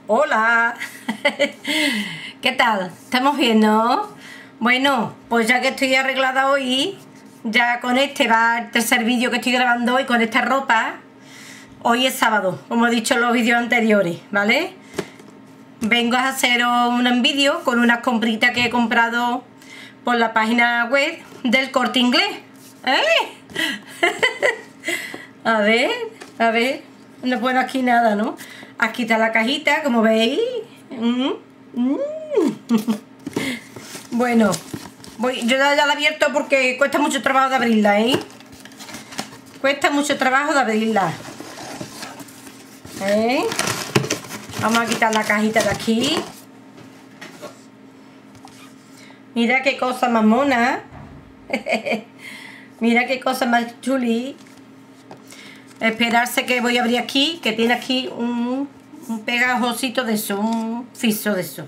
Hola. ¿Qué tal? ¿Estamos bien, no? Bueno, pues ya que estoy arreglada hoy, ya con este va el tercer vídeo que estoy grabando hoy con esta ropa. Hoy es sábado, como he dicho en los vídeos anteriores, ¿vale? Vengo a hacer un vídeo con unas compritas que he comprado por la página web del Corte Inglés. A ver, no pone aquí nada, ¿no? Aquí está la cajita, como veis. Bueno, yo ya la he abierto porque cuesta mucho trabajo de abrirla, ¿eh? Cuesta mucho trabajo de abrirla. Vamos a quitar la cajita de aquí. Mira qué cosa más mona. Mira qué cosa más chuli. Esperarse que voy a abrir aquí, que tiene aquí un pegajosito de eso, un fiso de eso.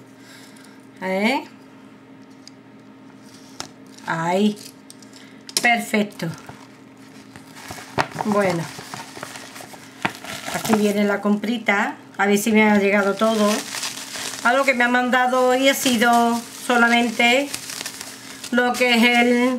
Ahí. Perfecto. Bueno. Aquí viene la comprita. A ver si me ha llegado todo. Algo que me ha mandado hoy ha sido solamente lo que es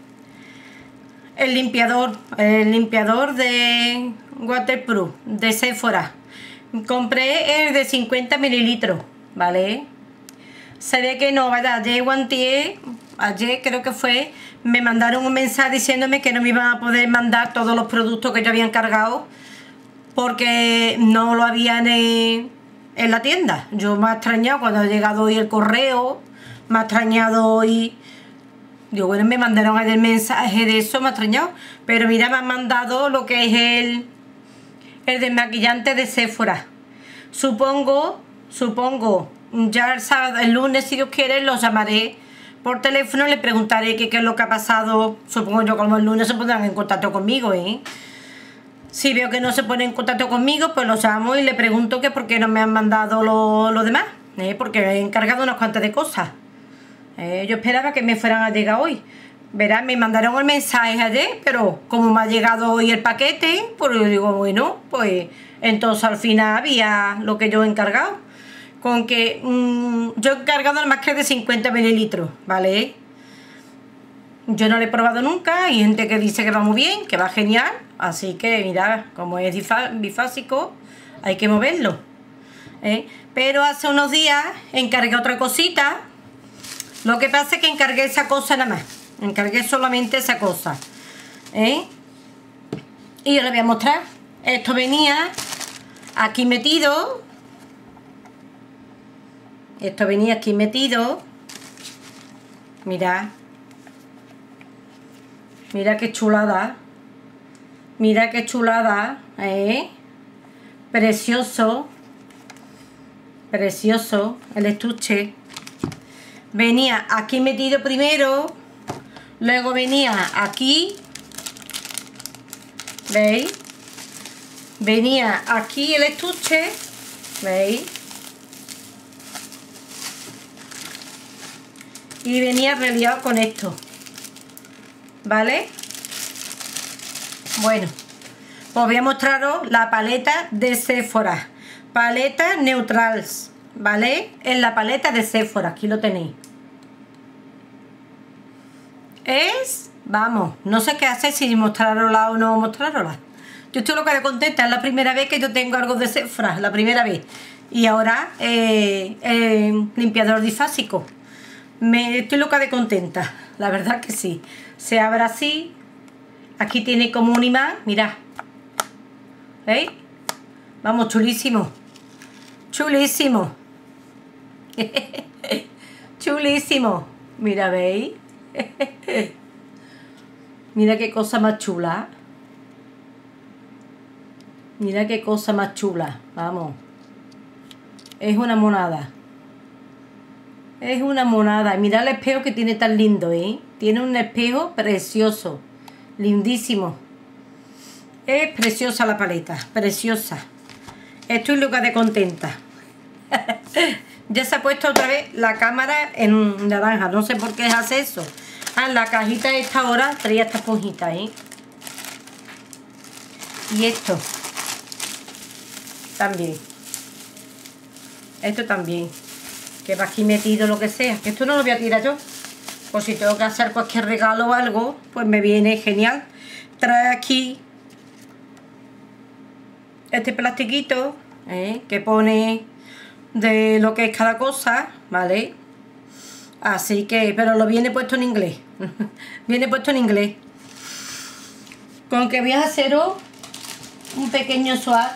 el limpiador de waterproof de Sephora. Compré el de 50 mililitros, ¿vale? Se ve que no, ¿verdad? Ayer creo que fue, me mandaron un mensaje diciéndome que no me iban a poder mandar todos los productos que yo había encargado porque no lo habían en la tienda. Yo me he extrañado cuando ha llegado hoy el correo, me ha extrañado hoy. Digo, bueno, me mandaron el mensaje de eso, me ha extrañado. Pero mira, me han mandado lo que es el desmaquillante de Sephora. Supongo, ya el lunes, si Dios quiere, los llamaré por teléfono, le preguntaré qué es lo que ha pasado. Supongo yo como el lunes se pondrán en contacto conmigo, Si veo que no se pone en contacto conmigo, pues los llamo y le pregunto que por qué no me han mandado lo demás. Porque he encargado unas cuantas de cosas. Yo esperaba que me fueran a llegar hoy. Verán, me mandaron el mensaje ayer, pero como me ha llegado hoy el paquete, pues yo digo, bueno, pues entonces al final había lo que yo he encargado. Con que yo he encargado nada más que de 50 mililitros, ¿vale? Yo no lo he probado nunca, hay gente que dice que va muy bien, que va genial, así que mirad, como es bifásico, hay que moverlo. Pero hace unos días encargué otra cosita. Lo que pasa es que encargué esa cosa nada más. Encargué solamente esa cosa. Y yo les voy a mostrar. Esto venía aquí metido. Esto venía aquí metido. Mirad. Mira qué chulada. Mira qué chulada. Precioso. Precioso el estuche. Venía aquí metido primero, luego venía aquí, ¿veis? Venía aquí el estuche, ¿veis? Y venía reliado con esto, ¿vale? Bueno, os voy a mostraros la paleta de Sephora, paleta Neutrals, ¿vale? En la paleta de Sephora, aquí lo tenéis. Vamos, no sé qué hacer, si mostrarosla o no mostrarosla. Yo estoy loca de contenta, es la primera vez que yo tengo algo de Sephora, la primera vez. Y ahora, limpiador difásico. Estoy loca de contenta, la verdad que sí. Se abre así, aquí tiene como un imán, mirad. ¿Veis? Vamos, chulísimo. Chulísimo. Chulísimo. Mira, ¿veis? Mira qué cosa más chula. Mira qué cosa más chula. Vamos. Es una monada. Es una monada. Mira el espejo que tiene tan lindo, Tiene un espejo precioso. Lindísimo. Es preciosa la paleta. Preciosa. Estoy loca de contenta. Ya se ha puesto otra vez la cámara en naranja. No sé por qué hace eso. La cajita de esta hora traía esta esponjita, Y esto también. Esto también. Que va aquí metido lo que sea. Esto no lo voy a tirar yo. Por si tengo que hacer cualquier regalo o algo, pues me viene genial. Trae aquí este plastiquito que pone de lo que es cada cosa, ¿vale? Así que, pero lo viene puesto en inglés. Viene puesto en inglés. Con que voy a haceros un pequeño swatch.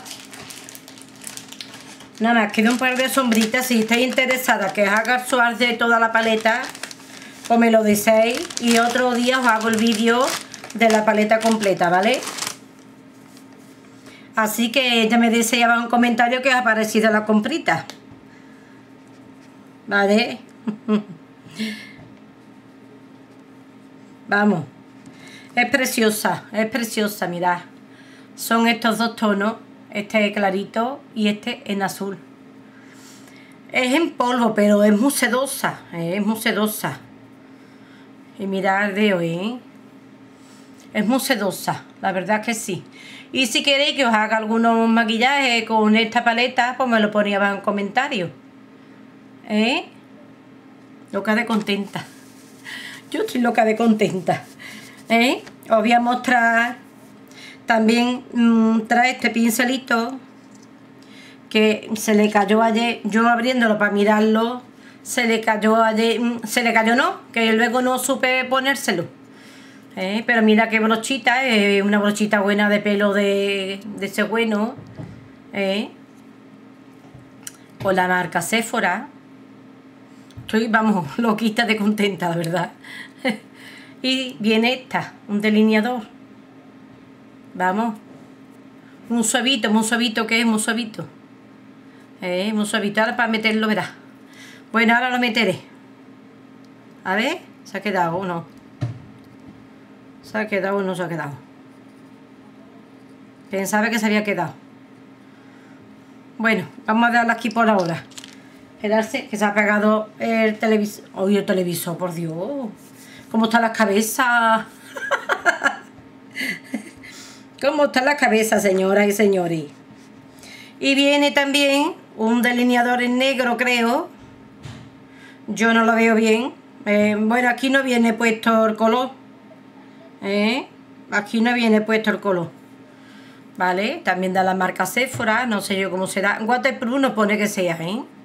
Nada más, queda un par de sombritas. Si estáis interesadas que os haga el swatch de toda la paleta, pues me lo decís y otro día os hago el vídeo de la paleta completa, ¿vale? Así que ya me decís abajo en comentario qué os ha parecido la comprita, ¿vale? Vamos, es preciosa, mirad. Son estos dos tonos, este clarito y este en azul. Es en polvo, pero es muy sedosa, Y mirad de hoy, es muy sedosa, la verdad que sí. Y si queréis que os haga algunos maquillajes con esta paleta, pues me lo ponía abajo en comentarios. Loca de contenta. Yo estoy loca de contenta. Os voy a mostrar también, trae este pincelito que se le cayó ayer, yo abriéndolo para mirarlo, se le cayó ayer, no, que luego no supe ponérselo. Pero mira qué brochita, una brochita buena de pelo de ese bueno, con la marca Sephora. Estoy, vamos, loquita de contenta, la verdad. Y viene esta, un delineador. Vamos. Muy suavito, que es muy suavito. Muy suavito, ahora para meterlo, verás. Bueno, ahora lo meteré. A ver, ¿se ha quedado o no? ¿Se ha quedado o no se ha quedado? Pensaba que se había quedado. Bueno, vamos a darle aquí por ahora. Esperarse, que se ha apagado el televisor. Oye, el televisor, por Dios. ¿Cómo están las cabezas? ¿Cómo están las cabezas, señoras y señores? Y viene también un delineador en negro, creo. Yo no lo veo bien. Bueno, aquí no viene puesto el color. Aquí no viene puesto el color. Vale, también da la marca Sephora. No sé yo cómo será. Waterproof no pone que sea,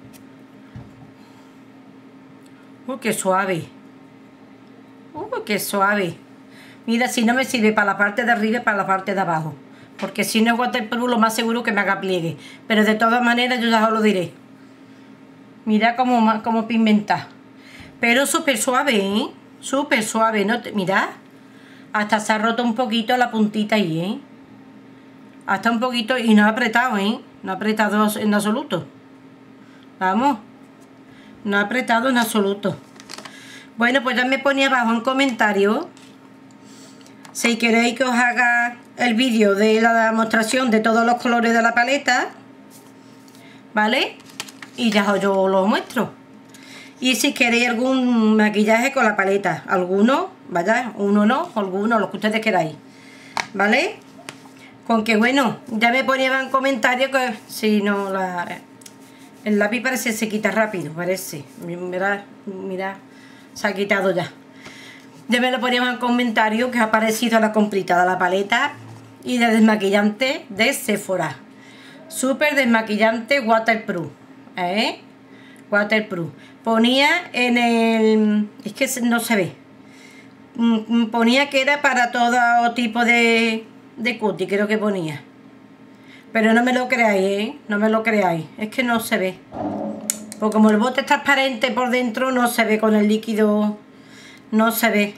Uy, qué suave. Uy, qué suave. Mira, si no me sirve para la parte de arriba y para la parte de abajo. Porque si no es waterproof, lo más seguro que me haga pliegue. Pero de todas maneras yo ya os lo diré. Mira cómo pigmenta. Pero súper suave, Súper suave, ¿no? Mirad. Hasta se ha roto un poquito la puntita ahí, Hasta un poquito y no ha apretado, No ha apretado en absoluto. Vamos. No ha apretado en absoluto. Bueno, pues ya me ponía abajo en comentarios si queréis que os haga el vídeo de la demostración de todos los colores de la paleta, ¿vale? Y ya yo lo muestro. Y si queréis algún maquillaje con la paleta, alguno, vaya, uno no, alguno, lo que ustedes queráis, ¿vale? Con que bueno, ya me ponía en comentarios que si no el lápiz parece que se quita rápido, parece. Mira, se ha quitado ya. Ya me lo poníamos en comentarios que ha parecido la comprita de la paleta y de desmaquillante de Sephora. Súper desmaquillante waterproof. Waterproof. Ponía en el... es que no se ve. Ponía que era para todo tipo de cutie, creo que ponía. Pero no me lo creáis, No me lo creáis. Es que no se ve. Porque como el bote es transparente por dentro, no se ve con el líquido. No se ve.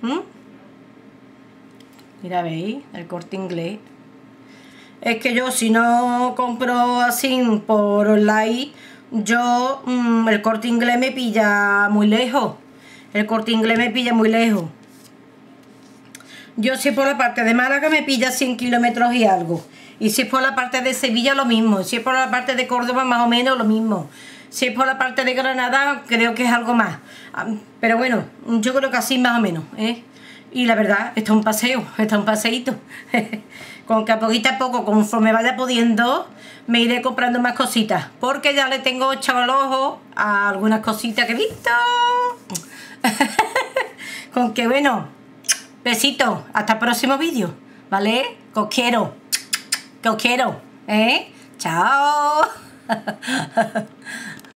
Mira, ¿veis? El Corte Inglés. Es que yo si no compro así por online, yo el Corte Inglés me pilla muy lejos. El Corte Inglés me pilla muy lejos. Yo si por la parte de Málaga me pilla 100 kilómetros y algo. Y si es por la parte de Sevilla lo mismo. Si es por la parte de Córdoba más o menos lo mismo. Si es por la parte de Granada creo que es algo más. Pero bueno, yo creo que así más o menos, Y la verdad, está un paseo, está un paseíto. con que a poquito a poco, conforme vaya pudiendo, me iré comprando más cositas, porque ya le tengo echado el ojo a algunas cositas que he visto. Con que bueno, besitos, hasta el próximo vídeo, ¿vale? Que os quiero, ¿eh? Chao.